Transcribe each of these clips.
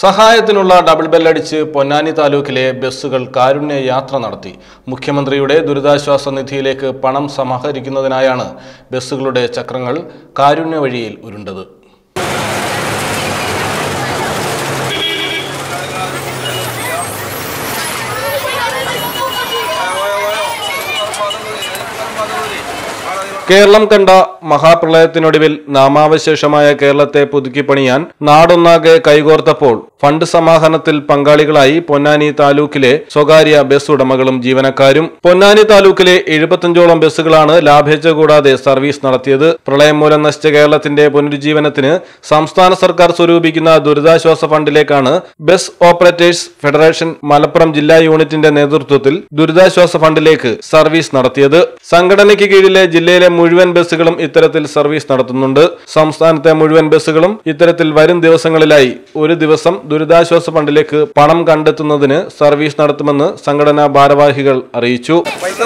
സഹായത്തിനുള്ള double ബെല്ലടിച്ച് Ponnani താലൂക്കിലെ ബസ്സുകൾ കാരുണ്യ യാത്ര നടത്തി. മുഖ്യമന്ത്രിയുടെ ദുരിതാശ്വാസ നിധിയിലേക്ക് പണം സമാഹരിക്കുന്നതിനായാണ് ബസ്സുകളുടെ ചക്രങ്ങൾ കാരുണ്യ വഴിയിൽ ഉരുണ്ടത്. കേരളം കണ്ട മഹാപ്രളയത്തിനൊടുവിൽ നാമാവശേഷമായ കേരളത്തെ പുതുക്കിപ്പണിയാൻ നാടൊന്നാകെ കൈകോർത്തപ്പോൾ ഫണ്ട് സമാഹരണത്തിൽ പങ്കാളികളായി പൊന്നാനി താലൂക്കിലെ സ്വകാര്യ ബസ് ഉടമകളും ജീവനക്കാരും. പൊന്നാനി താലൂക്കിലെ 75ഓളം ബസ്സുകളാണ് ലാഭേച്ഛ കൂടാതെ സർവീസ് നടത്തിയത്. പ്രളയം മൂലം നശിച്ച കേരളത്തിന്റെ പുനരുജ്ജീവനത്തിന് സംസ്ഥാന സർക്കാർ സ്വരൂപിക്കുന്ന ദുരിതാശ്വാസ ഫണ്ടിലേക്കാണ് ബസ് ഓപ്പറേറ്റേഴ്സ് ഫെഡറേഷൻ മലപ്പുറം ജില്ലാ യൂണിറ്റിന്റെ നേതൃത്വത്തിൽ ദുരിതാശ്വാസ ഫണ്ടിലേക്ക് സർവീസ് നടത്തിയത്. സംഘടനയ്ക്ക് കീഴിലെ ജില്ലയിലെ മുഴുവൻ ബസ്സുകളും ഇത്തരത്തിൽ സർവീസ് നടത്തുന്നുണ്ട്. സംസ്ഥാനത്തെ മുഴുവൻ ബസ്സുകളും ഇത്തരത്തിൽ വരും ദിവസങ്ങളിലായി ഒരു ദിവസം ദുരിതാശ്വാസ ഫണ്ടിലേക്ക് പണം കണ്ടെത്തുന്നതിന് സർവീസ് നടത്തുമെന്ന് സംഘടനാ ഭാരവാഹികൾ അറിയിച്ചു.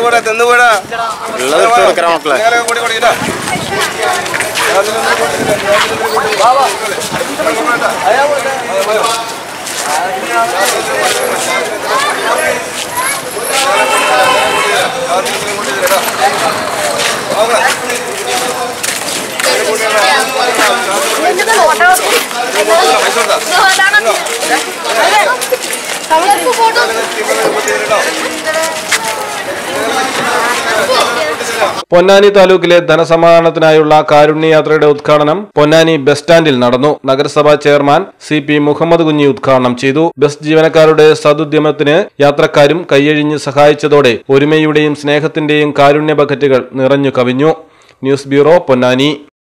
പൊന്നാനി താലൂക്കിലെ ധനസമാഹരണത്തിനായുള്ള കാരുണ്യ യാത്രയുടെ ഉദ്ഘാടനം പൊന്നാനി ബസ് സ്റ്റാൻഡിൽ നടന്നു. നഗരസഭാ ചെയർമാൻ CP മുഹമ്മദ് കുഞ്ഞി ഉദ്ഘാടനം ചെയ്തു. ബസ് ജീവനക്കാരുടെ സദുദ്യമത്തിന് യാത്രക്കാരും കൈയഴിഞ്ഞ് സഹായിച്ചതോടെ ഒരുമയുടെയും സ്നേഹത്തിന്റെയും കാരുണ്യ ബക്കറ്റുകൾ നിറഞ്ഞു കവിഞ്ഞു. News bureau, Ponnani.